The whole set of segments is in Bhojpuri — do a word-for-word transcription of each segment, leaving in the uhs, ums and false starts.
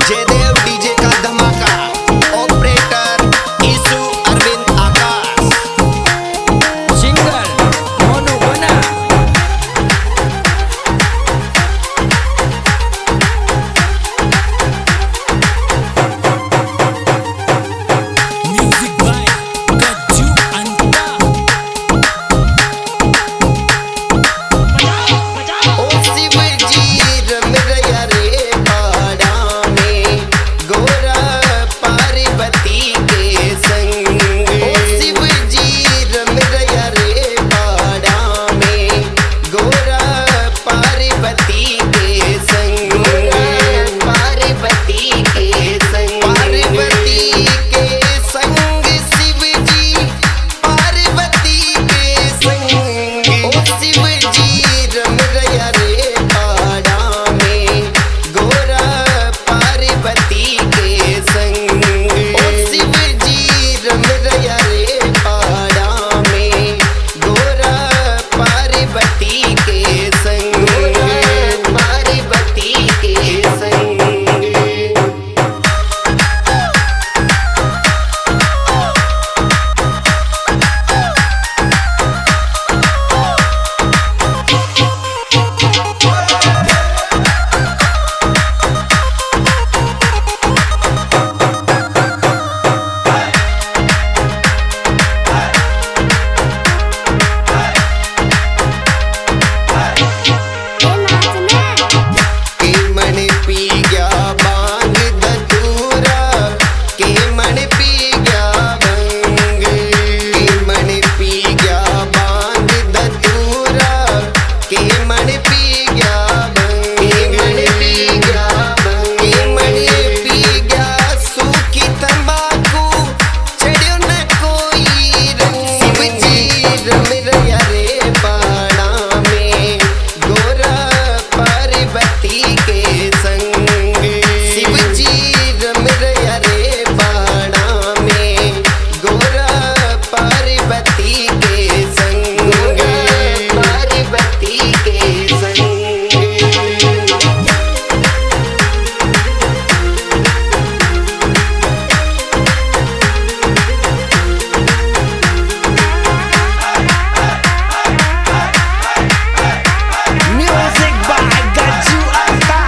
जयदेव डीजे का धमाका, ऑपरेटर ईसु अरविंद आकाश, सिंगर मोनू बना। Music by Gajju Anta. ओ शिव जी रम रया रे पाड़ा में, गोरा पार्वती के संग। ओ शिव जी रम रया रे पाड़ा में, गोरा पार्वती के संग। पार्वती के संग, पार्वती के संग शिव जी, पार्वती के संग। ओ शिव जी रम रया रे पाड़ा में, गोरा पार्वती के संग। ओ शिव जी रम रया रे पाड़ा में, गोरा पार्वती के संग। पार्वती के संग। के मन पी गया बांग धतूरा, के मन पी गया भंग। के मन पी गया बांग धतूरा, के मन पी गया भंग। के मन पी गया भंग, के मन पी गया सूखी तंबाकू, चढ़्यो न कोई रंग। शिव जी रम रया रे पाड़ा में, गोरा पार्वती के संग। शिव जी रम रया रे पाड़ा में, गोरा पार्वती के संग। पार्वती के संग। Music by Gajju Anta.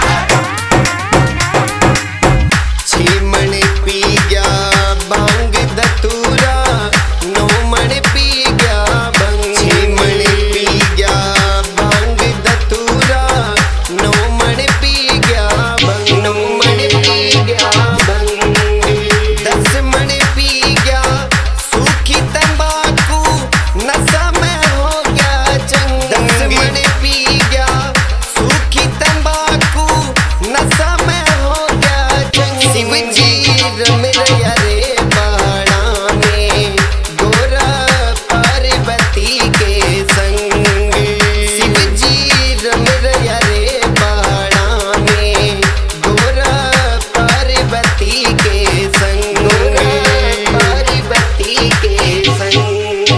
छह मन पी गया बांग धतूरा, नौ मन पी गया भंग। छह मन पी गया बांग धतूरा, नौ मन पी गया भंग। नौ मन पी गया भंग। दस मन पी गया सूखी तंबाकू, नशा में हो गया चंग। दस मन पी गया सूखी तंबाकू, नशा में हो गया चंग। शिव जी रम रया रे पाड़ा में, गोरा पार्वती के संग। शिव जी रम रया रे पाड़ा में, गोरा पार्वती के संग। पार्वती के संग।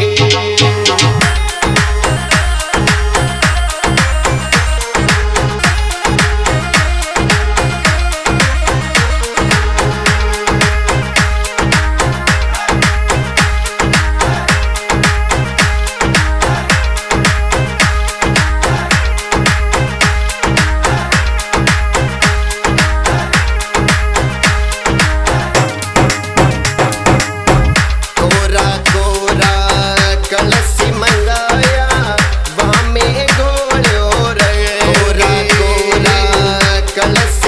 कोरा कोरा कलश मंगाया, वहाँ में घोड़ो रे। कोरा कोरा कलश